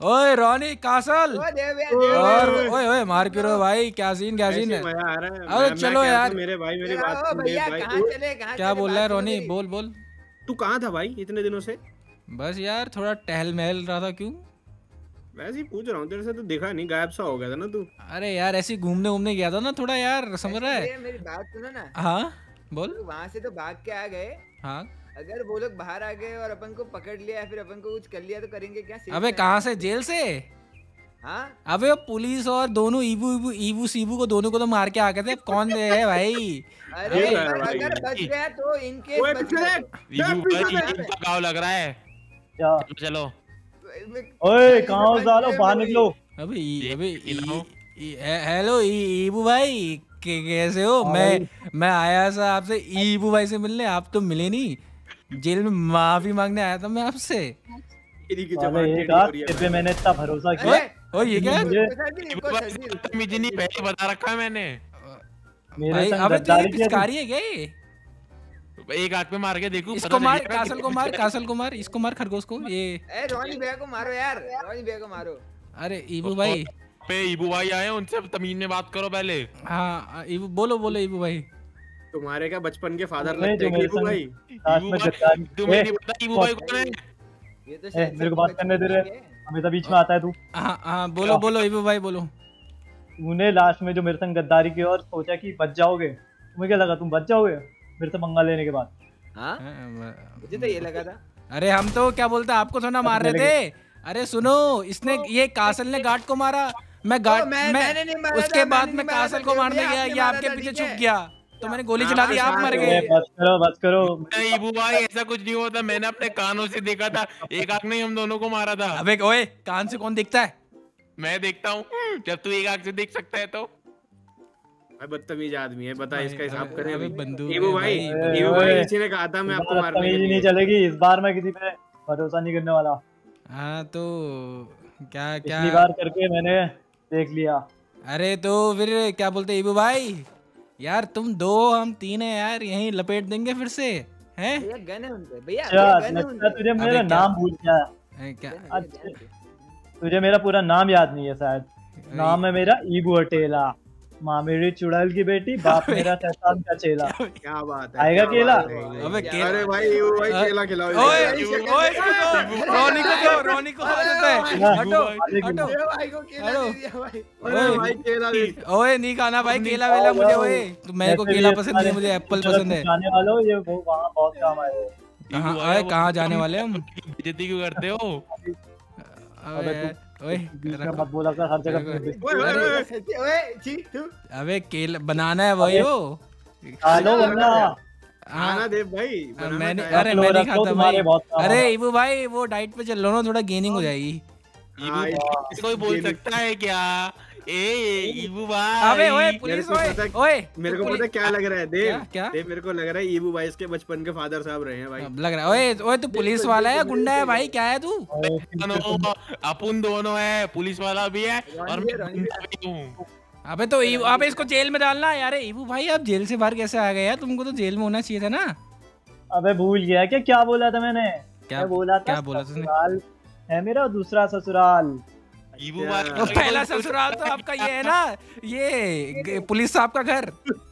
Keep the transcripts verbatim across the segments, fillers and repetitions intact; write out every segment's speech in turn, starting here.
ओए रोनी कासल ओ देव यार, और देव यार। ओए ओए मार क्यों रहे हो भाई? क्या सीन क्या सीन है? मजा आ रहा है। अरे मैं, चलो मैं यार। मेरे भाई मेरी ओ बात सुन भैया भाई। कहाँ चले कहाँ क्या चले, बोल रहा है बात सुनो रोनी? मेरी। बोल बोल। तू कहाँ था भाई इतने दिनों से? बस यार थोड़ा टहल महल रहा था। क्यों? वैसे ही पूछ रहा हूँ तेरे से, तो दिखा नहीं, गायब सा हो गया था ना तू। अरे यार ऐसे घूमने घूमने गया था ना थोड़ा यार, समझ रहा है? ऐसे मेरी बात सुनो ना। हाँ बोल। वहां से तो भाग के आ गए। हाँ अगर वो लोग बाहर आ गए और अपन को पकड़ लिया या फिर अपन को कुछ कर लिया तो करेंगे क्या? सेफ अबे में कहाँ है। से? जेल से? हाँ अबे वो पुलिस और दोनों ईबू ईबू ईबू सीबू को दोनों को तो मार के आ गए थे। कौन दे है भाई? अरे ये तो है पर भाई। अगर बच गया तो इन केस ओए, बच पीछे गया देख। तो। देख, पीछे देख। इनका गाँव लग रहा है। क्या? चलो चलो। ओए कहाँ हो सालो, बाहर निकलो। अबे ई- अबे ये ई- लाओ। ई- हे- हेलो ई- ईबू भाई, के कैसे हो? हाँ मैं भाई। मैं आया था आपसे ईबू भाई से मिलने, आप तो मिले नहीं। जेल में माफी मांगने आया था मैं आपसे। तेरी की साले जबान एक टेढ़ी आध हो रही है तेरे पे भाई। मैंने इतना भरोसा किया। ओए ओए ये क्या है? मुझे बदतमीजी नहीं, पहले बता रखा है मैंने। मेरे भाई संग अबे तो गद्दारी ये किया तू। पिचकारी है क्या ये? एक आंख में मार के देखू। इसको मार, कासल को मार, कासल को मार, इसको मार, खरगोश को। ये ए रोनी भैया को मारो यार, रोनी भैया को मारो। अरे ईबू भाई। पे ईबू भाई आए, उनसे तमीज में बात करो पहले। हाँ ईबू बोलो बोलो ईबू भाई। तुम्हारे क्या बचपन के फादर नहीं, लगते जो हैं मेरे ईबू संग- भाई? साथ ईबू में भाई, गद्दारी। तुम्हें ए, नहीं पता ईबू भाई कौन है? ये तो ए, शायद मेरे को सबको बात करने दे रहे। बचपन में है। हमेशा बीच में आता है तू। हाँ हाँ बोलो बोलो ईबू भाई बोलो। तूने लास्ट में जो मेरे संग गद्दारी की और सोचा कि बच जाओगे, तुम्हें क्या लगा तुम बच जाओगे मेरे से पंगा लेने के बाद? हाँ मुझे तो ये लगा था। अरे हम तो क्या बोलते, आपको थोड़ा मार रहे थे। अरे सुनो, इसने ये कासल ने गार्ड को मारा। मैं गार्ड ओ, मैं- मैं मैंने नहीं मारा उसके था, बाद मैंने मैं नहीं मारा कासल था, को मारने भैया, गया, आपने ये मारा आपके था, पीछे ठीक छुप है। गया तो मैंने गोली हाँ, चला दी, आप हाँ, मर हाँ, गए। ए, बस करो बस करो। नहीं ईबू भाई, ऐसा कुछ नहीं होता। मैंने अपने कानों से देखा था। एक आंख ने हम दोनों को मारा था। अबे ओए, कान से कौन दिखता है? मैं देखता हूँ, जब तू एक आंख से देख सकता है तो। भाई बदतमीज आदमी है, बता इसका हिसाब अबे- करें अबे अभी। बंदूक ईबू है भाई, भाई, ईबू ओए, भाई ओए। इसी ने कहा था मैं आपको इस बार मारने के बदतमीजी नहीं लिए। चलेगी। इस बार मैं किसी पे भरोसा नहीं करने वाला। हाँ तो क्या क्या पिछली बार करके मैंने देख लिया। अरे तो फिर क्या बोलते ईबू भाई, यार तुम दो हम तीन है यार, यहीं लपेट देंगे फिर से हैं? भैया गन है उनपे, भैया अच्छा भैया गन है लगता है उनपे। तुझे मेरा क्या? नाम भूल गया। हैं, क्या अच्छा, तुझे मेरा पूरा नाम याद नहीं है शायद। नाम है मेरा ईबू अटेला। माँ मेरी चुड़ैल की बेटी, बाप अबे। मेरा शैतान का चेला। क्या बात है? आएगा क्या केला? बात है? अबे केला। अरे भाई ईबू भाई अ- केला खिलाओ। ओए इसे। ओए सुनो, रोनी को दो, रोनी को दो देते हैं। हटो हटो। ये भाई को केला हेलो। दे दिया भाई। अरे भाई केला दे। ओए नहीं खाना भाई केला वेला मुझे। ओए तो मेरे को ऐसे केला भी पसंद नहीं, मुझे एप्पल पसंद है। जाने वाले हो, ये वो वहाँ बहुत काम आए। कहाँ ओए कहाँ जाने वाले हम? बेइज्जती क्यों करते हो? अबे ओए बीच में रखो। मत बोला कर, हर जगह पे ओए, ओए ओए ओए। सच्ची, ओए छी तू। अबे केला बनाना है वही हो। खा लो वरना। खाना हाँ दे भाई। बनाना मैंने खाया। अरे रख लो, मैं नहीं रख लो, खाता तुम्हारे भाई। बहुत काम अरे है। ईबू भाई वो डाइट पे चल लो ना, थोड़ा गेनिंग हो जाएगी। ईबू हाँ, भाई, कोई बोल सकता है क्या? ए ईबू भाई। अबे ओए मेरे पुलिस को ओए पता- ओए मेरे को पुलिस- पता क्या लग रहा है देव। क्या क्या देव मेरे को लग रहा है ईबू भाई इसके बचपन के फादर साहब रहे हैं भाई। अब लग रहा है। ओए ओए तू पुलिस वाला है या गुंडा है भाई? क्या है तू? दोनों अपन दोनों है, पुलिस वाला भी है और रानी भी है, मैं रानी भी गुंडा भी हूँ। अबे तो ईबू- अबे इसको जेल में डालना है यार। ईबू भाई आप जेल से बाहर कैसे आ गए यार? तुमको तो जेल में होना चाहिए था ना। अबे भूल गया क्या क्या बोला था मैंने? क्या मैं बोला था क्या बोला तूने? ससुराल है मेरा दूसरा ससुराल। ईबू भाई तो पहला ससुराल तो आपका ये है ना, ये ग- पुलिस साहब का घर।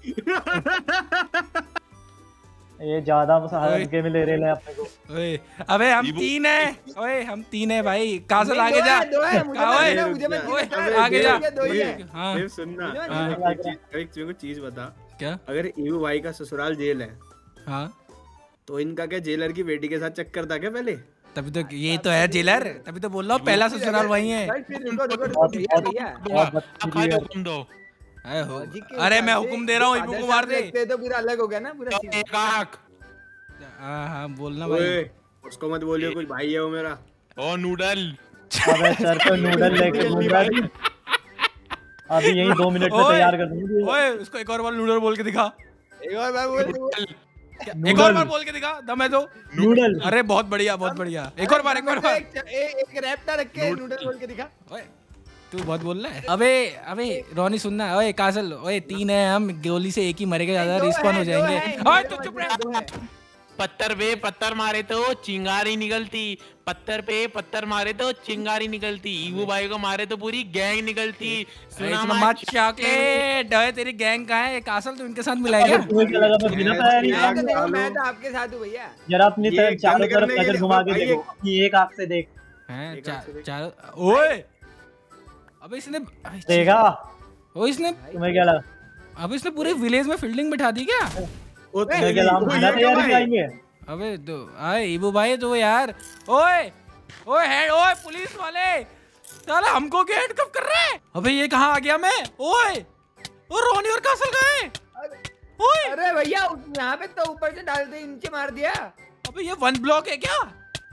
ये ज्यादा हल्के में ले रहे हैं अपने को। ओए अबे हम ईबू- तीन हैं। ओए हम तीन हैं भाई। कासल नहीं, आगे दो जा। है, दो है, मुझे हाँ, मत ओए, देना, मुझे मत ओए, देना। आगे जा। दो ही है। हाँ देव सुनना। हाँ। एक चीज- एक चीज को चीज बता। क्या? अगर ईबू भाई का ससुराल जेल है हाँ तो इनका क्या जेलर की बेटी के साथ चक्कर था क्या पहले? तभी तो ये तो है जेलर, तभी तो बोल रहा हूँ पहला ससुराल वही है। भाई फिर रुको रुको रुको भैया भैया। बहुत अब बदतमीजी खाली है। हुक्म दो। अरे हो- लॉजिक के अरे हिसाब मैं से हुक्म दे रहा हूँ ईबू फादर को मार साहब दे। लगते तो पूरा अलग हो गया ना पूरा सीन। एक आंख हाँ हाँ बोलना भाई। ओए उसको मत बोलियो, कुछ भाई है वो मेरा। और नूडल। अबे सर पे नूडल लेके घूम रहा है। अभी यही दो मिनट में ओए, तैयार कर दूंगी। ओए उसको एक और बार नूडल बोल के दिखा। एक और बार बोल बोल। क्या? एक और बार बोल के दिखा, दम है तो। नूडल। अरे बहुत बढ़िया बहुत बढ़िया। एक और बार एक और बार। एक एक रैप्टर रख के नूडल बोल के दिखा। ओए तू बहुत बोल रहा है। अबे अबे रोनी सुनना। ओए कासल, ओए तीन है हम, गोली से एक ही मरेगा, ज्यादा दो रिस्पॉन है, हो दो जाएंगे। है, ओए दो तू चुप है, रह। दो है। पत्थर पे पत्थर मारे तो चिंगारी निकलती, पत्थर पे पत्थर मारे तो चिंगारी निकलती, ईबू भाई को मारे तो पूरी गैंग निकलती। सुना मत चॉकलेट, ओए तेरी गैंग कहाँ है? कासल तू इनके साथ मिलाएगा? तुम्हें क्या लगा मैं बिना पैर ही मैं तो देखो, मैं तो आपके साथ हूँ भैया। जरा अपनी ये तरफ चारों गंद तरफ करने के नजर लिए घुमा के भाई देखो, अपनी एक आंख से देख। हैं एक चा- हाथ से देख। चारों, ओए अबे इसने देखा ओ इसने तुम्हें क्या लगा? अब इसने पूरे विलेज में फील्डिंग बिठा दी क्या? ओ तुम्हें क्या लगा हम वो बिना ये तैयारी क्या के भाई? आएंगे? अबे तो आए ईबू भाई तो यार, ओए ओए हेड, ओए पुलिस वाले साला हमको क्या हैंडकफ कर रहे हैं? अबे ये कहाँ आ गया मैं? ओए ओ रोनी और कासल गए। ओए अरे भैया यहाँ पे तो ऊपर से डाल दे, नीचे मार दिया। अबे ये वन ब्लॉक है क्या?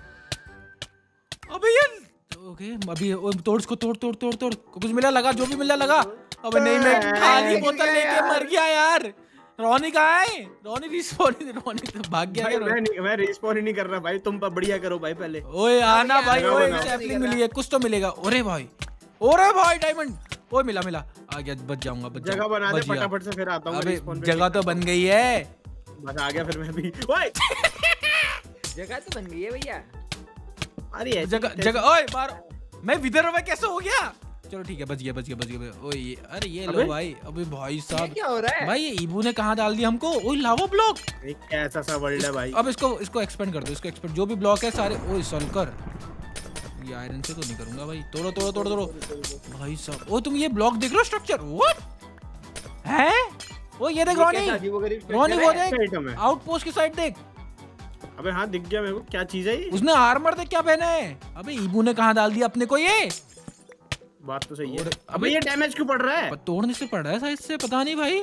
अबे ये ओके अभी ओ, तोड़ इसको, तोड़ तोड़ तोड़ तोड़, कुछ मिला लगा, जो भी मिला लगा। अबे नहीं मैं खाली बोतल लेके मर गया यार। रोनी कहाँ है? रोनी रिस्पॉन, रोनी तो भाग गया भाई क्या? मैं नहीं, मैं रिस्पॉन ही नहीं कर रहा भाई, तुम बढ़िया करो भाई पहले। ओए आना भाई, बनाओ, ओए बनाओ। सैपलिंग मिली है, कुछ तो मिलेगा। ओरे भाई, ओरे भाई डायमंड, ओए मिला मिला, आ गया, बच जाऊंगा, बच जगह जाऊंगा, बना दे बच गया। फटाफट से, फिर आता हूँ अबे रिस्पॉन पे। जगह तो बन गई है। बस आ गया फिर मैं भी। ओए जगह तो बन गई है भैया। अरे ऐसे जगह कैसे- जगह, ओए बार मैं विदर्भ में कैसे हो गया? चलो ठीक है, बच गया बच गया बच गया। ओए ये, अरे ये लो अबे? भाई, अबे भाई ये साहब, क्या हो रहा है? भाई ये ईबू ने कहाँ डाल दिया हमको? ओए लावा ब्लॉक। ये कैसा सा वर्ल्ड है भाई। अब इसको इसको एक्सपेंड कर दो, इसको एक्सपेंड, जो भी ब्लॉक है सारे। ओए सल्कर, ये आयरन से तो नहीं करूंगा भाई। तोड़ो तोड़ो तोड़ो तोड़ो भाई साहब। ओ तुम ये ब्लॉक देख रहे हो, स्ट्रक्चर व्हाट है? ओ ये देख ये रोनी, कैसा अजीबोगरीब रोनी structure वो है? देख, आइटम है। आउटपोस्ट की साइड देख, अबे हाँ दिख गया मेरे को, क्या चीज है ये? उसने आर्मर देख क्या पहना है। अबे ईबू ने कहाँ डाल दिया अपने को ये? बात तो सही है। और- अबे ये डैमेज क्यों पड़ रहा है? पर तोड़ने से पड़ रहा है साइड से, पता नहीं भाई।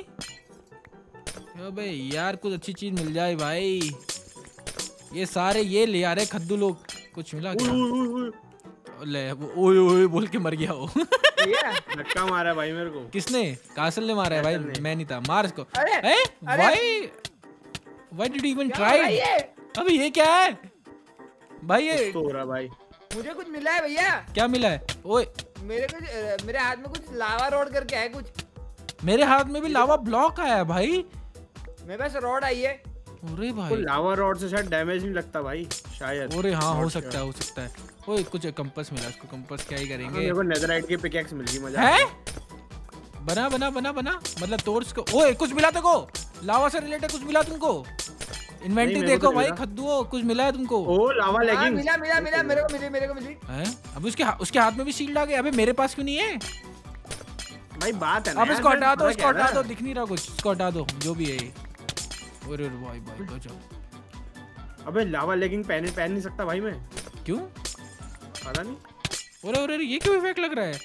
अबे यार कुछ अच्छी चीज मिल जाए भाई। ये सारे ये ले आ रहे खद्दू लोग, कुछ मिला उई, क्या? उई, उई, उई। ले वो ओए ओए बोल के मर गया वो। भैया धक्का मारा है भाई मेरे को। किसने? कासल ने मारा है भाई, कासल ने। मैं नहीं था, मार इसको। अरे, ए अरे। Why why did you even क्या हो रहा है ट्राई? ये? अबे ये क्या है भाई? ये कुछ तो हो रहा है भाई। मुझे कुछ मिला है भैया। क्या मिला है? ओए मेरे कुछ अ, मेरे हाथ में कुछ लावा रोड करके है कुछ। मेरे हाथ में भी लावा ब्लॉक आया है भाई। मेरे पास रॉड आई है। अरे तो भाई, लावा रॉड से शायद डैमेज नहीं लगता भाई, शायद। अरे हाँ हो Not सकता sure। है, हो सकता है। ओए कुछ कंपास मिला, इसको कंपास क्या ही हाँ, करेंगे। मेरे को नेदरराइट की पिकैक्स मिल गई, मजा आ है गया। बना बना बना बना मतलब तोड़ इसको। ओए कुछ मिला तेको? लावा से रिलेटेड कुछ मिला तुमको? इन्वेंटरी मेरे को देखो तो भाई मिला। खद्दू, कुछ मिला है तुमको? ओ लावा हाँ, लेगिंग। मिला मिला मिला मेरे को मिली मेरे को मिली। हैं? अब उसके हा- उसके हाथ में भी शील्ड आ गया। अबे मेरे पास क्यों नहीं है? भाई बात है ना अब यार, इसको मैं हटा दो, थोड़ा इसको कह हटा रहा दो, है। दिख नहीं रहा कुछ, इसको हटा दो जो भी है ये। अरे भाई भाई गजब। अबे लावा लेगिंग पहन पहन नहीं सकता भाई मैं, क्यों? पता नहीं। अरे अरे अरे, ये क्यों इफेक्ट लग रहा है?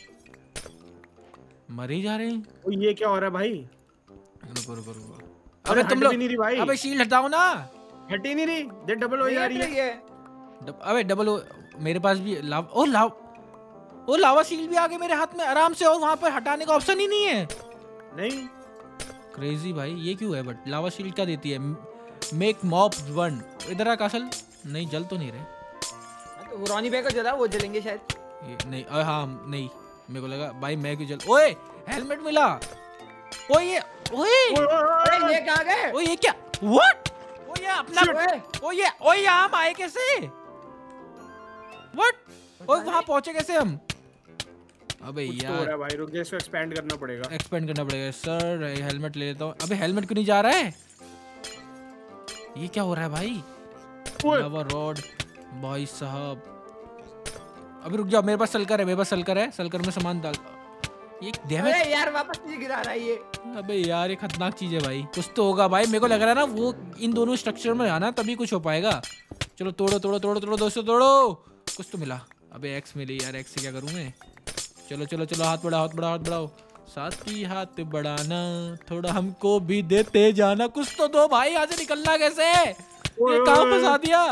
मर ही जा रहे हैं। ओ ये क्या हो रहा है भाई? रुको रुको रुको। अरे अबे तुम हट लोग, भी नहीं रही भाई। अबे शील्ड हटाओ ना। हट ही नहीं रही, देख डबल हो नहीं जा हट रही है। रही है। डब- अबे डबल ओ, मेरे पास भी लाव ओ लाव ओ लावा शील्ड भी आ गए मेरे हाथ में आराम से, और वहां पर हटाने का ऑप्शन ही नहीं है। नहीं क्रेजी भाई, ये क्यों है? बट लावा शील्ड क्या देती है? Make mob one. इधर आ कासल। नहीं जल तो नहीं रहे तो वो रोनी भाई को जला, वो जलेंगे शायद। ये। नहीं अ, हाँ नहीं, मेरे को लगा भाई मैं क्यों जल। ओए हेलमेट मिला। ओए ये ओए अरे ये कहाँ गए? ओए ये क्या? व्हाट? ओ ये अपना ओए, ओ ये ओ ये हम आए कैसे? व्हाट? ओए वहां पहुंचे कैसे हम? अबे कुछ तो हो यार रहा है भाई, रुक जा, इसको एक्सपेंड करना पड़ेगा। एक्सपेंड करना पड़ेगा। सर हेलमेट ले लेता हूँ। अबे हेलमेट क्यों नहीं जा रहा है? ये क्या हो रहा है भाई? ओए। लावा रॉड भाई साहब। अभी रुक जाओ, मेरे पास सलकर है, मेरे पास सलकर है, सलकर में सामान डाल। ये डैमेज। अरे यार वापस नीचे गिरा रहा है ये। अबे यार ये खतरनाक चीज है भाई, कुछ तो होगा भाई। मेरे को लग रहा है ना वो इन दोनों स्ट्रक्चर में आना तभी कुछ हो पाएगा। चलो तोड़ो तोड़ो तोड़ो तोड़ो दोस्तों तोड़ो। कुछ तो मिला। अबे एक्स मिली यार, एक्स से क्या करूँ मैं? चलो चलो चलो, हाथ बढ़ाओ हाथ बढ़ाओ हाथ बढ़ाओ। साथी हाथ बढ़ाना, थोड़ा हमको भी देते जाना। कुछ तो दो भाई, यहाँ से निकलना कैसे? ये कहाँ फंसा दिया?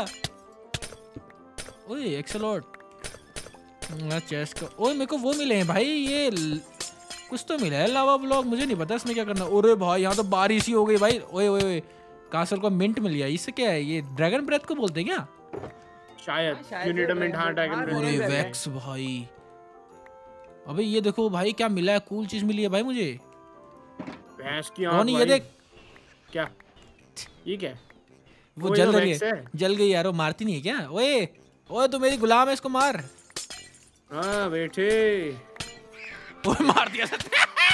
ओए एक्सलॉट चेस्ट का। ओए मेरे को वो मिले हैं भाई, ये ल... कुछ तो मिला है लावा ब्लॉक, मुझे नहीं पता इसमें क्या करना। अरे भाई यहाँ तो बारिश ही हो गई भाई। ओए ओए ओए, कासल को मिंट मिल गया। इससे क्या है? ये ड्रैगन ब्रेथ को बोलते हैं क्या? शायद हाँ, शायद यू नीड अ वो मिंट, हाँ हाँ, ड्रैगन हाँ, ब्रेथ। अरे Dragon Breath वैक्स भाई। अबे ये देखो भाई क्या मिला है, कूल चीज मिली है भाई मुझे। भैंस की आंख रोनी ये भाई। देख, क्या ये क्या है? वो वो जल जो रही Vex है, है। जल गई यार। वो मारती नहीं है क्या? ओए ओए तू मेरी गुलाम है, इसको मार। हाँ बेटे, ओए मार दिया सच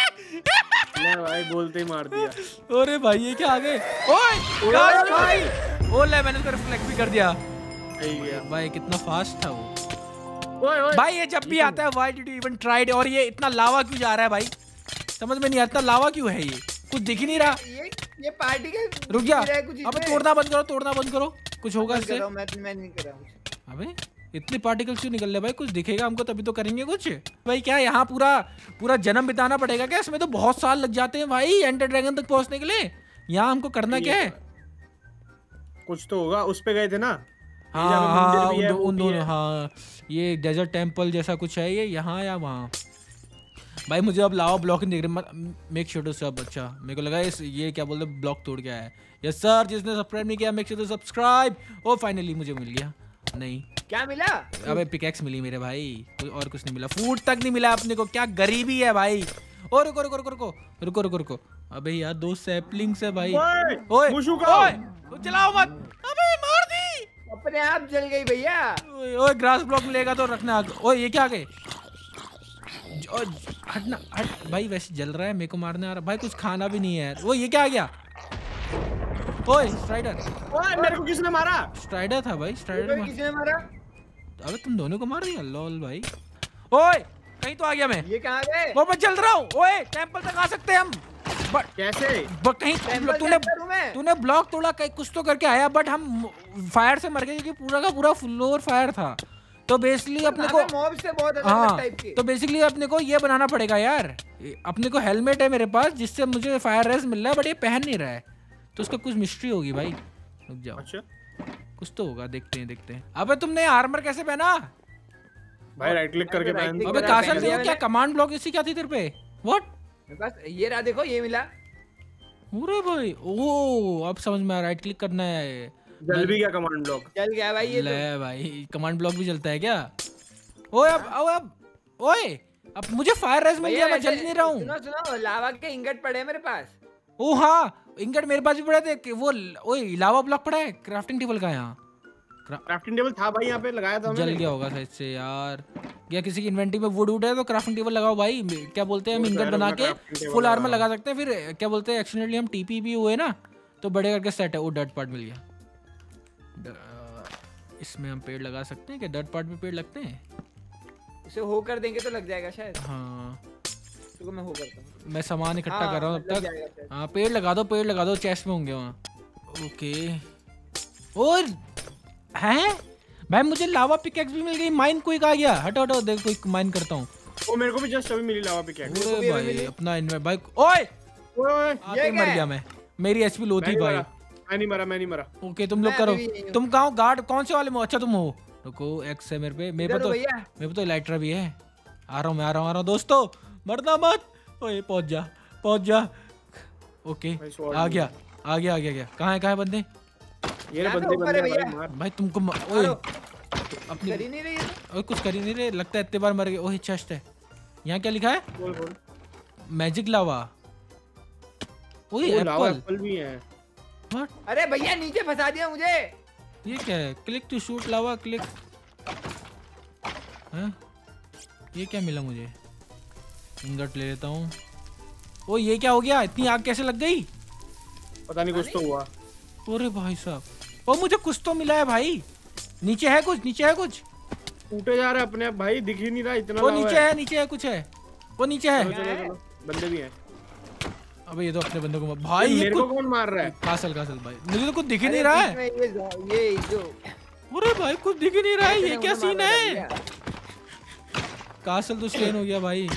ले भाई बोलते ही मार दिया। अरे भाई ये क्या आ गए? ओए गाइस भाई, ओ ले मैंने उसको रिफ्लेक्ट भी कर दिया। सही गया। भाई कितना फास्ट था वो। ओए ओए भाई ये जब भी आता है why did you even tried, और ये इतना लावा क्यों जा रहा है भाई? समझ में नहीं आता लावा क्यों है ये, कुछ दिख ही नहीं रहा। ये ये पार्टी के रुक जा, गिरा है कुछ अबे इसमें। तोड़ना बंद करो, तोड़ना बंद करो, कुछ होगा कर इससे। रहा हूं, मैं मैं नहीं कर रहा हूं। अबे इतने पार्टिकल्स क्यों निकल रहे भाई? कुछ दिखेगा हमको तभी तो करेंगे कुछ। भाई क्या यहाँ पूरा पूरा जन्म बिताना पड़ेगा क्या? इसमें तो बहुत साल लग जाते हैं भाई एंडर ड्रैगन तक पहुंचने के लिए। यहाँ हमको करना क्या है? कुछ तो होगा, उस पे गए थे ना। हाँ जहाँ पे मंदिर हाँ भी है, उन, वो उन भी दोनों, है। हाँ ये डेजर्ट टेम्पल जैसा कुछ है ये, यहाँ या वहाँ। भाई मुझे अब लावा ब्लॉक नहीं दिख रहे। मेक श्योर टू सब, अच्छा मेरे को लगा इस ये क्या बोलते ब्लॉक तोड़ के आया है। यस सर, जिसने सब्सक्राइब नहीं किया मेक श्योर टू सब्सक्राइब। ओ फाइनली मुझे मिल गया। नहीं क्या मिला? अबे पिकैक्स मिली मेरे भाई, कोई और कुछ नहीं मिला। फूड तक नहीं मिला अपने को, क्या गरीबी है भाई। ओ रुको रुको रुको रुको रुको रुको रुको अबे यार दो सैपलिंग्स है भाई। ओए, ओए मुशु का। ओए चलाओ मत, अबे मार दी। अपने आप जल गई भैया। ओए ओए ग्रास ब्लॉक मिलेगा तो रखना। ओए ये क्या आ गए? ज- ओ, ज- हटना हट भाई, वैसे जल रहा है मेरे को मारने आ रहा भाई, कुछ खाना भी नहीं है यार। वो ये क्या आ गया? ओए स्ट्राइडर, ओए मेरे को किसने मारा? स्ट्राइडर था भाई, स्ट्राइडर मार। किसने मारा? अबे तुम दोनों को मार दिया लॉल भाई। ओए कहीं तो आ गया मैं। ये कहाँ गए? वो मैं चल रहा हूँ। ओए टेंपल तक आ सकते हैं हम, बट कैसे? बट कहीं टेंपल तूने के अंदर हूँ मैं। तूने ब्लॉक तोड़ा, कहीं कुछ तो करके आया, बट हम फायर से मर गए क्योंकि पूरा का पूरा फ्लोर फायर था। तो बेसिकली अपने को मॉब से बहुत अलग हाँ, टाइप के। तो बेसिकली अपने को ये बनाना पड़ेगा यार। अपने को हेलमेट है मेरे पास जिससे मुझे फायर रेस मिल रहा है, बट ये पहन नहीं रहा है, तो उसका कुछ मिस्ट्री होगी भाई। रुक जाओ, अच्छा कुछ तो होगा, देखते हैं देखते हैं। अबे तुमने आर्मर कैसे पहना? भाई राइट क्लिक करके right पहन। click अबे करा, कासल पहन देखो लिया क्या मैंने। कमांड ब्लॉक इसी क्या थी तेरे पे? व्हाट? मेरे पास ये रहा, देखो ये मिला। अरे भाई ओ अब समझ में आ, राइट क्लिक करना है। जल भी गया कमांड ब्लॉक। जल गया भाई ये तो। ले भाई कमांड ब्लॉक भी चलता है क्या? ओए अब अब अब ओए अब मुझे फायर रेस मिल गया, मैं जल नहीं रहा हूँ। सुनो सुनो, लावा के इंगट पड़े हैं मेरे पास। ओ हाँ इंगट मेरे पास भी पड़े थे कि वो ओए लावा ब्लॉक पड़ा है। क्राफ्टिंग टेबल का यहाँ क्राफ्टिंग टेबल था भाई, यहाँ पे लगाया था जल मैंने। गया होगा शायद से यार। या किसी की इन्वेंटरी में वुड उड है तो क्राफ्टिंग टेबल लगाओ भाई। क्या बोलते हैं हम वो इंगट कह रहा बना हूँ के मैं crafting table फुल आर्मर लगा लगा सकते हैं। फिर क्या बोलते हैं एक्सीडेंटली हम टीपी भी हुए ना तो बड़े करके सेट है। वो डर्ट पार्ट मिल गया। ड- इसमें हम पेड़ लगा सकते हैं क्या? डर्ट पार्ट में पेड़ लगते हैं? इसे हो कर देंगे तो लग जाएगा शायद। हाँ तो मैं हो करता हूँ। मैं सामान इकट्ठा हाँ, कर रहा हूँ लग तब जाएगा तक। शायद। हाँ पेड़ लगा दो, पेड़ लगा दो, चेस्ट में होंगे वहाँ। ओके और हैं भाई मुझे लावा पिकैक्स भी मिल गई। माइन क्विक आ गया। हटो हटो देख क्विक माइन करता हूँ। वो मेरे को भी जस्ट अभी मिली लावा पे क्या। को भी अरे अभी भाई मिली। अपना इनमें भाई ओए ओए आते ये ही मर क्या गया है? मैं। मेरी एचपी लो मैं थी नहीं भाई। मरा, मैं नहीं मरा, मैं नहीं मरा। ओके तुम लोग मैं करो। अभी भी यही हूँ। तुम कहाँ गार्ड कौन से वाले में? अच्छा तुम हो। रुको एक्स है मेरे पे, मेरे पे इधर तो हो भैया। मेरे पे तो इलाइट्रा भी है। आ रहा हूँ मैं, आ रहा हूँ आ रहा हूँ दोस्तों, मरना मत। ओए पहुंच जा पहुंच जा। ओके भाई, sword आ मिल गया आ गया आ गया गया। कहाँ है कहाँ है बंदे? ये यहाँ पे बंदे ऊपर है बंदे भैया। भाई मार। भाई तुमको म- ओए मारो। अपनी कर ही नहीं रही है तो। ओए कुछ कर ही नहीं रहे, लगता है इतने बार मर गए। ओए चेस्ट है। यहाँ क्या लिखा है? बोल बोल। Magic lava. ओए वो लावा एप्पल। एप्पल भी है। व्हाट? अरे भैया नीचे फंसा दिया मुझे। ये क्या है? Click to shoot lava click. हैं? ये क्या मिला मुझे? इंगट ले लेता हूँ। ओ ये क्या हो गया? इतनी आग कैसे लग गई? पता नहीं कुछ तो हुआ। अरे भाई साहब ओ मुझे कुछ तो मिला है भाई। नीचे है कुछ, नीचे है कुछ। टूटे जा रहा है अपने आप भाई, दिख ही नहीं रहा इतना वो लावा नीचे है, नीचे है कुछ है। वो नीचे चलो है। चलो चलो, बंदे भी हैं। अबे ये तो अपने बंदों को भाई ये ये मेरे को कुछ कौन मार रहा है? कासल कासल भाई मुझे तो कुछ दिख ही अरे नहीं रहा बीच है। में ये जो- ये जो अरे भाई कुछ दिख ही नहीं रहा है। ये मैंने क्या उन्हें सीन मारा था है? भैया। कासल तो स्टेन हो गया भाई।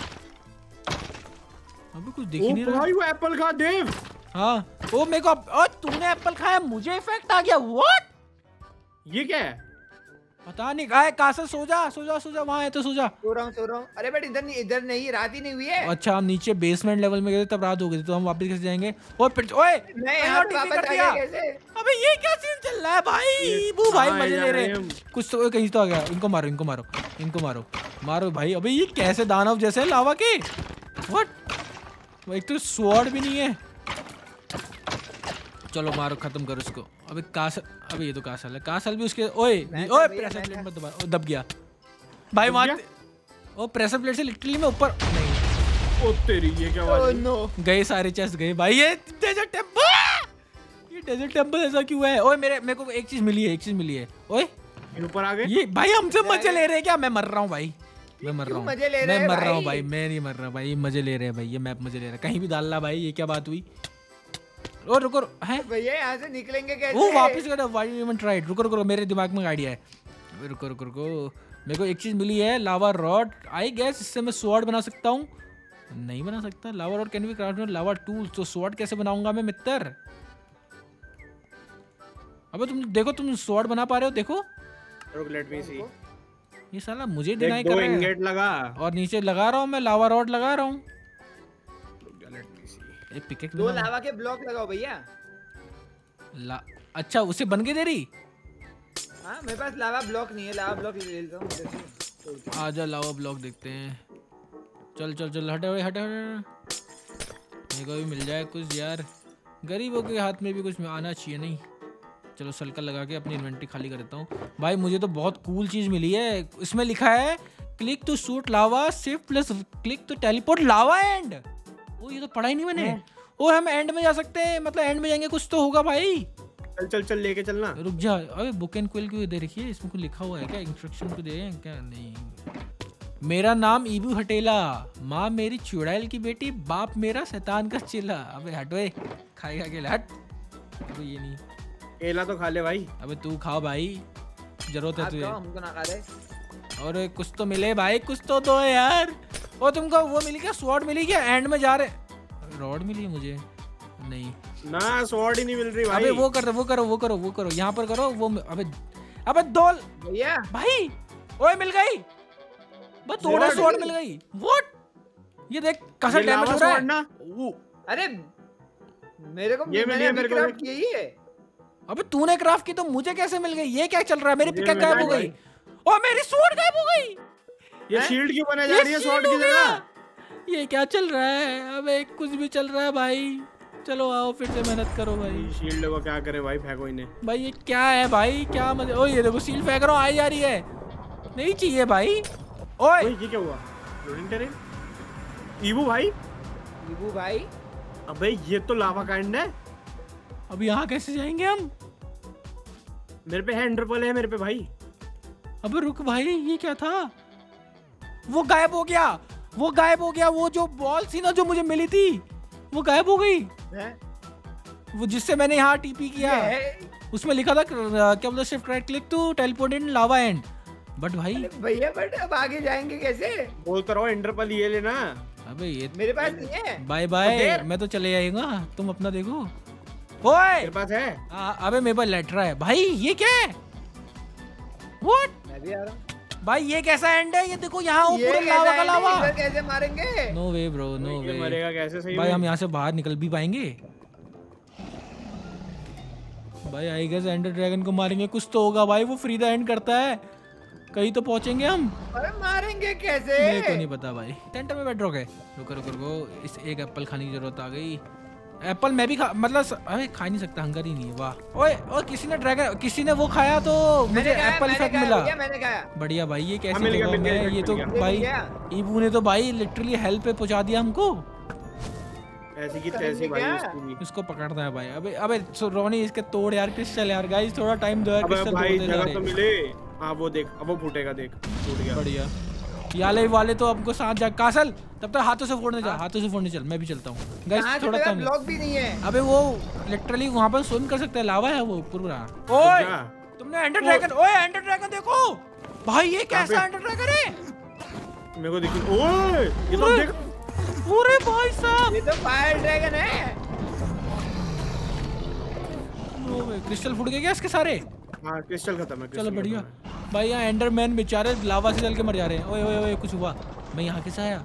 अबे कुछ दिख ही ओ नहीं रहा। भाई वो एप्पल खा देव। हाँ ओ मेरे को ओ तूने एप्पल खाया मुझे इफेक्ट आ गया। व्हाट? ये क्या है? पता नहीं। गाय कासल सो जा सो जा सो जा, वहां है तो सो जा। सो रहा हूँ सो रहा हूँ। अरे बट इधर नहीं, इधर नहीं, रात ही नहीं हुई है। अच्छा हम नीचे बेसमेंट लेवल में गए थे तब रात हो गई थी, तो हम वापस कैसे जाएंगे? और फिर ओए मैं मैंने यहाँ पे O T P वापस कर आ दिया। गया कैसे? अबे ये क्या सीन चल रहा है भाई? ये वो भाई कहाँ मजे जा ले रहे रहे हैं हैं हम? कुछ तो। कहीं तो आ गया। इनको मारो इनको मारो इनको मारो मारो भाई। अबे ये कैसे दानव जैसे है लावा के? व्हाट? एक तो स्वॉर्ड भी नहीं है। चलो मारो, खत्म करो इसको। अबे कासल, अबे ये तो कासल है, कासल भी उसके। ओए मैं ओए था भैया, प्रेशर मैं प्लेट था। मत दबा, ओ दब गया भाई वहां। ओ प्रेशर प्लेट से लिटरली मैं ऊपर नहीं। ओ तेरी ये क्या ओह आवाज है? नो, गए सारे चेस्ट गए भाई। ये डेजर्ट टेंपल, ये डेजर्ट टेंपल ऐसा क्यों है? ओए मेरे मेरे को एक चीज मिली है, एक चीज मिली है। ओए ये ऊपर आ गए। ये भाई हमसे मजे ले रहे हैं क्या? मैं मर रहा हूँ भाई, मैं मर रहा क्यों हूँ, मजे ले रहे मैं हैं मर रहा हूँ भाई? भाई, मैं नहीं मर रहा भाई, ये मजे ले रहे हैं भाई, ये मैप मजे ले रहा है। कहीं भी डालना भाई, ये क्या बात हुई? और रुको है भैया यहाँ से निकलेंगे कैसे? वो वापस कर, व्हाई यू इवन ट्राइड? रुको रुको, मेरे दिमाग में आइडिया है। अबे रुको रुको रुको, मेरे को एक चीज मिली है, लावा रॉड। आई गेस इससे मैं स्वॉर्ड बना सकता हूँ। नहीं बना सकता। Lava rod can be craft with lava tools. तो स्वॉर्ड कैसे बनाऊंगा मैं मित्र? अबे तुम देखो, तुम स्वॉर्ड बना पा रहे हो? देखो रुक, लेट मी सी। ये साला मुझे देख डिनाई दो कर रहा है। इंगेट लगा। और नीचे लगा रहा हूँ मैं, लावा रॉड लगा रहा हूँ। Let me see. एक पिकेक्स दो लावा के ब्लॉक लगाओ भैया। ला अच्छा उसे बन के दे रही। हाँ मेरे पास लावा ब्लॉक नहीं है, लावा ब्लॉक ले लेता हूँ उधर से। आजा लावा ब्लॉक देखते हैं। चल चल चल, हटे हटे हटे हटे। मेरे को भी मिल जाए कुछ यार, गरीबों के हाथ में भी कुछ आना चाहिए नहीं। चलो सल्कर लगा के अपनी इन्वेंटरी खाली कर देता हूँ। भाई मुझे तो बहुत कूल चीज मिली है। इसमें लिखा है click to shoot lava, shift plus click to teleport lava end. ओ ये तो पढ़ा ही नहीं मैंने। ओ हम एंड में जा सकते हैं, मतलब एंड में जाएंगे कुछ तो होगा भाई। चल चल चल लेके चलना। रुक जा, अबे बुक एंड क्विल क्यों दे रखी है? इसमें कुछ लिखा हुआ है क्या? इंस्ट्रक्शन को दे हैं क्या? नहीं। मेरा नाम ईबू हटेला, माँ मेरी चुड़ैल की बेटी, बाप मेरा शैतान का चिल्ला। अबे हट वे, खाएगा अकेला, हट। अबे ये नहीं, केला तो खा ले भाई। अबे तू खा भाई, जरूरत है आप तुझे। खाओ, हमको ना खा रहे। और कुछ तो मिले भाई, कुछ तो दो यार। और तुमको वो मिली क्या? स्वॉर्ड मिली क्या? एंड में जा रहे, रॉड मिली है मुझे। नहीं ना स्वॉर्ड ही नहीं मिल रही भाई। अबे वो कर, वो करो वो करो वो करो, यहाँ पर करो वो। अबे अबे दो भैया भाई, ओए मिल गई, बस थोड़ा स्वॉर्ड मिल गई। व्हाट? ये देख कैसा ये डैमेज लावा हो रहा स्वॉर्ड है ना। वो। अरे मेरे को ये मिली है मेरे को। क्राफ्ट की है ये। अबे तूने क्राफ्ट की तो मुझे कैसे मिल गई? ये क्या चल रहा है? मेरी मुझे पिकअप गायब हो मिला गई और मेरी स्वॉर्ड गायब हो गई। ये हैं? शील्ड क्यों बने जा ये रही है shield स्वॉर्ड हो की गया। जगह? ये क्या चल रहा है? अबे कुछ भी चल रहा है भाई। चलो आओ फिर से मेहनत करो भाई। शील्ड को क्या करे भाई, फेंको इन्हें। भाई ये क्या है भाई? क्या मजे? ओए ये देखो सील फेंक रहा हूँ, आई जा रही है। नहीं चाहिए भाई। ओए ओए ये क्या हुआ? Loading terrain. ईबू भाई, ईबू भाई अबे ये तो लावा काइंड है। अब यहाँ कैसे जाएंगे हम? मेरे पे है एंडरपल है मेरे पे भाई। अबे रुक भाई, ये क्या था? वो गायब हो गया, वो गायब हो गया। वो जो बॉल थी ना जो मुझे मिली थी, वो गायब हो गई। हैं? वो जिससे मैंने यहाँ टीपी किया, ये है? उसमें लिखा था क्या बोलते, shift right click to teleport in lava end. But भाई अरे भैया बट अब आगे जाएंगे कैसे? बोलता रहो एंडरपल ये लेना। अबे ये मेरे पास नहीं है। बाय तो बाय, फिर? मैं तो चले जाएगा, तुम अपना देखो। ओए मेरे पास है। आ, अबे मेरे पास लेटर है भाई। ये क्या है? व्हाट? मैं भी आ रहा हूँ। भाई ये कैसा एंड है? ये देखो यहाँ ये पूरा कैसा लावा का है? लावा। इधर कैसे मारेंगे? नो वे ब्रो, नो ये वे मरेगा कैसे सही भाई। में? हम यहाँ से बाहर निकल भी पाएंगे भाई? आई गेस एंडर ड्रैगन को मारेंगे कुछ तो होगा भाई। वो फ्री द एंड करता है, कहीं तो पहुंचेंगे हम। अरे मारेंगे कैसे? मेरे को नहीं पता भाई। सेंटर में बेड रॉक है। रुको रुको रुको, इस एक एप्पल खाने की जरूरत आ गई। एप्पल मैं भी खा, मतलब स- अरे खा नहीं सकता, हंगर ही नहीं है। वाह। ओए ओए किसी ने ड्रैगन, किसी ने वो खाया तो मुझे मैंने खाया, एप्पल मैंने इफेक्ट खाया, मिला। भैया, मैंने खाया। बढ़िया भाई। ये हाँ, कैसी मिल गया, जगह मिल गया, में? ये तो मिल गया। भाई मिल गया। ईबू ने तो भाई लिटरली हेल्प पे पहुंचा दिया हमको। ऐसी की करेंगे तैसी भाई क्या? इसको भी। इसको पकड़ना है भाई। अबे अबे सो रोनी इसके तोड़ यार क्रिस्टल यार। गाइस थोड़ा टाइम दो यार, अबे क्रिस्टल भाई तोड़ते जा जगह रहे तो हैं। मिले। हाँ वो देख, अब वो फूटेगा, देख फूट गया। बढ़िया। याले वाले तो हमको साथ जा। कासल तब तक हाथों से फोड़ने जा, हाथों से फोड़ने चल। मैं भी चलता हूँ गाइस, कहाँ से थोड़ा मेरा टाइम। ब्लॉक भी नहीं है। अबे वो लिटरली वहां पर स्विम कर सकता है, लावा है वो पूरा। ओए जा। तुमने एंडर ड्रैगन, ओए एंडर ड्रैगन देखो भाई। ये कैसा पे? एंडर ड्रैगन है? मेरे को देखी। ओए ये तो अरे! देख। पूरे भाई साहब। ये तो फायर ड्रैगन है। ओए क्रिस्टल फूट गए क्या इसके सारे? हाँ क्रिस्टल खत्म है। चलो crystal बढ़िया खत्म है। भाई। यहाँ एंडरमैन बेचारे लावा से जल के मर जा रहे हैं। ओए ओए ओए कुछ हुआ? मैं यहाँ कैसे आया?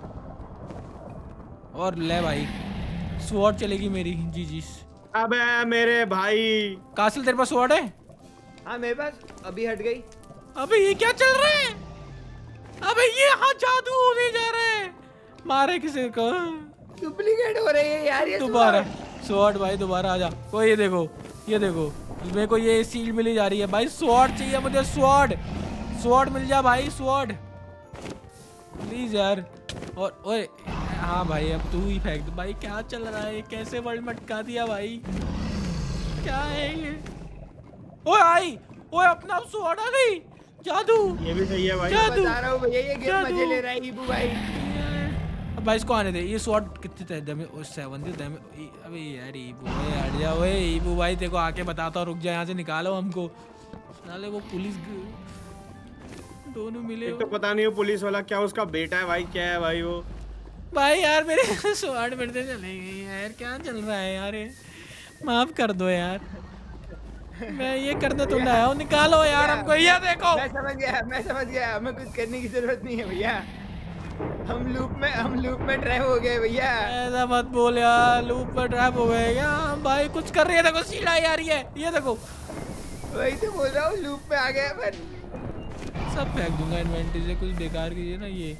और ले भाई स्वॉर्ड चलेगी मेरी। जी जी। अबे मेरे भाई, कासल तेरे पास स्वॉर्ड है? हाँ मेरे पास अभी हट गई। अबे ये क्या चल रहा है? अबे ये यहाँ जादू होने जा रहा है। मारे किसी को। डुप्लीकेट हो रही है यार ये दोबारा sword। स्वॉर्ड भाई, दोबारा आजा। ओए ये देखो ये देखो मेरे को ये शील्ड मिली जा रही है भाई। स्वॉर्ड चाहिए मुझे, स्वॉर्ड स्वॉर्ड मिल जा भाई, स्वॉर्ड प्लीज यार। और ओए हाँ भाई अब तू ही फेंक दे भाई। क्या चल रहा है, कैसे वर्ल्ड में अटका दिया भाई, क्या है ये? ओए आई, ओए अपना स्वॉर्ड आ गई, जादू। ये भी सही है भाई। जादू बता रहा हूँ भैया, ये गेम जादू। मजे ले रहा है ईबू भाई। अब भाई इसको आने दे। ये स्वॉर्ड कितने थे डैमेज? ओ सेवन थे डैमेज। अबे यार ईबू भाई हट जा। ओए ईबू भाई देखो आके बताता हूँ, रुक जा यहाँ से, निकालो हमको साले। वो पुलिस दोनों मिले एक तो पता नहीं वो पुलिस वाला क्या उसका बेटा है भाई, क्या है भाई वो। भाई यार मेरे स्वॉर्ड मिलते चले गए यार, क्या चल रहा है यार, ये माफ कर दो यार। मैं ये करने तो लाया हूँ, निकालो यार हमको। ये देखो मैं समझ गया, मैं समझ गया, हमें कुछ करने की जरूरत नहीं है भैया। हम लूप में हम लूप में ट्रैप हो गए भैया। ऐसा मत बोल यार, लूप पर ट्रैप हो गए क्या भाई? कुछ कर रही है, देखो सीढ़ा आ रही है, ये देखो। वही तो बोल रहा हूँ, लूप में आ गए अपन। सब फेंक दूंगा इन्वेंटरी से, कुछ बेकार कीजिए ना ये।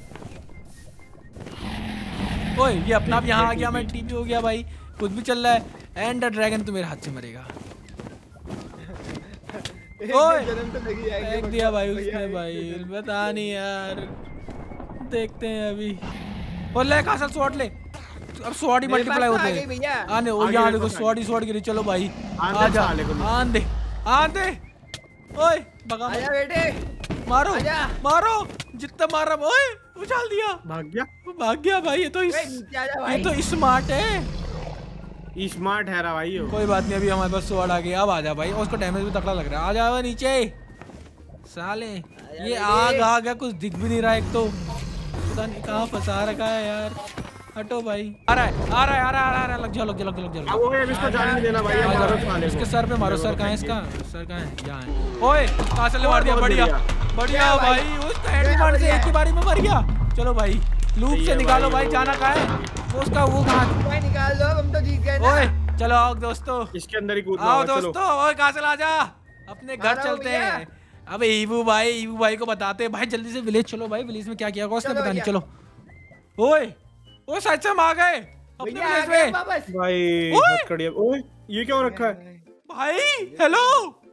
ओए ये अपना आप यहाँ आ गया, मैं टीपी हो गया भाई, कुछ भी चल रहा है। एंड ड्रैगन तो मेरे हाथ से मरेगा। ओए जन्म तो लगी जाएगी। फेंक दिया भाई उसने भाई, बता नहीं यार, देखते हैं अभी। और ले कासल स्वॉर्ड ले, अब स्वॉर्ड ही मेरे मल्टीप्लाई पास तो होते आ गई हैं। भैया। आने ओ आगे यहाँ मेरे देखो पास आ स्वॉर्ड ही स्वॉर्ड गिरी। चलो भाई आंदे आजा, साले को। आंदे आंदे। ओए भगा आजा बेटे, मारो आजा। मारो, जितना मार रहा। ओए उछाल दिया, भाग गया। वो भाग गया भाई। ये तो इस, ओए नीचे आजा ये भाई। तो स्मार्ट है। स्मार्ट है रहा भाई वो। कोई बात नहीं, अभी हमारे पास स्वॉर्ड आ गया। अब आजा भाई, और उसको डैमेज भी तगड़ा लग रहा है। आ जाओ नीचे साले। ये आग आ गया, कुछ दिख भी नहीं रहा। एक तो पता नहीं कहाँ फंसा रखा है यार। हटो भाई। आ रहा है आ रहा है आ रहा है आ रहा है। लग जाओ लग जाओ लग जाओ लग जाओ। अब वो है, इसको जाने नहीं देना भाई। आ अब मारो जाओ, साले को। इसके सर पे मारो। सर कहाँ है इसका? सर कहाँ है? यहाँ है। ओए कहाँ से ले मार दिया, बढ़िया बढ़िया भाई। उसका हेड मार से एक ही बारी में मर गया। चलो भाई लूप से निकालो भाई, जाना कहाँ है? वो उसका वो कहाँ? भाई निकाल दो, हम तो जीत गए ना। ओए चलो आओ दोस्तों, इसके अंदर ही कूदना आओ होगा, चलो। दोस्तों। ओए कासल आजा, अपने घर आ रहा हूँ चलते भैया। हैं। अबे ईबू भाई, ईबू भाई को बताते हैं भाई, जल्दी से विलेज चलो भाई। विलेज में क्या किया होगा उसने चलो पता नहीं। भैया। चलो ओए ओए साइड से हम आ गए अपने भैया आ विलेज गए में वापस। भाई ओए! बहुत कड़िया। ओए ये क्या हो रखा है? भाई। हेलो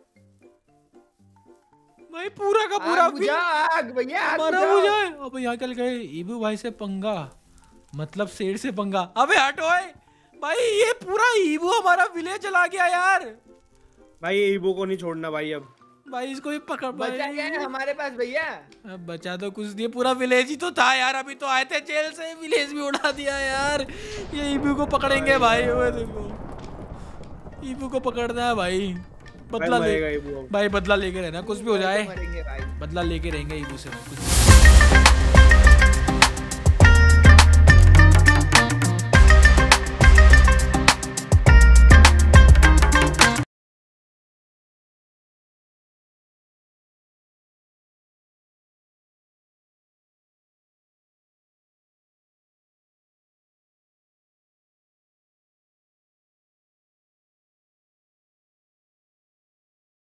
भाई, पूरा का पूरा आग बुझा, आग भैया, आग मारा बुझाओ। हो जाए। अब यहाँ चल गए ईबू भाई से पंगा, मतलब शेर से पंगा। अबे हटो ओए भाई, ये पूरा ईबू हमारा विलेज चला गया यार। भाई ये ईबो को नहीं छोड़ना भाई। अब भाई इसको भी पकड़ भाई। बचा क्या है हमारे पास भैया? अब बचा तो कुछ नहीं, पूरा विलेज ही तो था यार। अभी तो आए थे जेल से, विलेज भी उड़ा दिया यार। ये ईबू को पकड़ेंगे भाई। ओए देखो ईबू को पकड़ना है भाई, बदला भाई ले मरेगा ईबो अब। भाई, बदला लेके रहना, कुछ भी हो जाए मरेंगे भाई। बदला लेके रहेंगे ईबू से कुछ।